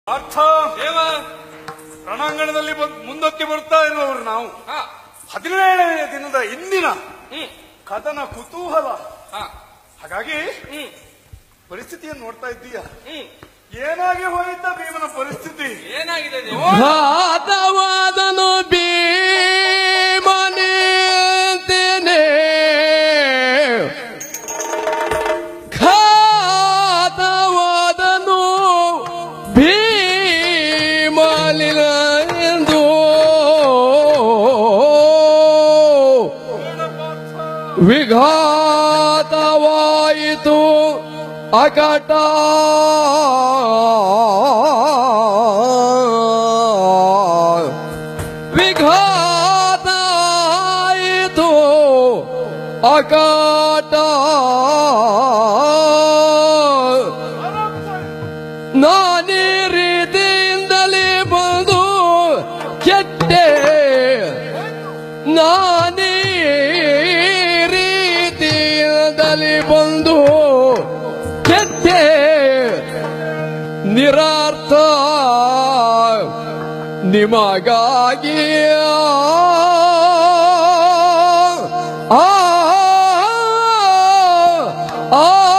ಅರ್ಥ ರಣಾಂಗಣದಲ್ಲಿ ಮುಂದಕ್ಕೆ ಬರ್ತಾ ಇರುವವರು ನಾವು 17ನೇ ದಿನದ ಇಂದಿನ ಕದನ ಕುತೂಹಲ. ಹಾಗಾಗಿ ಪರಿಸ್ಥಿತಿಯನ್ನು ನೋಡ್ತಾ ಇದ್ದೀಯ. ಏನಾಗಿ ಹೋಯಿತ ಭೀಮನ ಪರಿಸ್ಥಿತಿ? ಏನಾಗಿದೆ? ಘಾತವಾದನು ಭೀಮನೇಂತೇನೆ, ಘಾತವಾದನು ಭೀಮಲಿನೆಂದು ವಿಘಾತವಾಯಿತು ಅಕಟ. ವಿಘಾತಾಯಿತು ಅಕಟ. ನಾನೇ ರೀತಿಯಿಂದಲೇ ಬಂದು ಕೆಟ್ಟೆ, ನಾನೇ ರೀತಿಯಿಂದಲೇ ಬಂದು ಕೆಟ್ಟೆ. ನಿರಾರ್ಥ ನಿಮಗಾಗಿ ಆ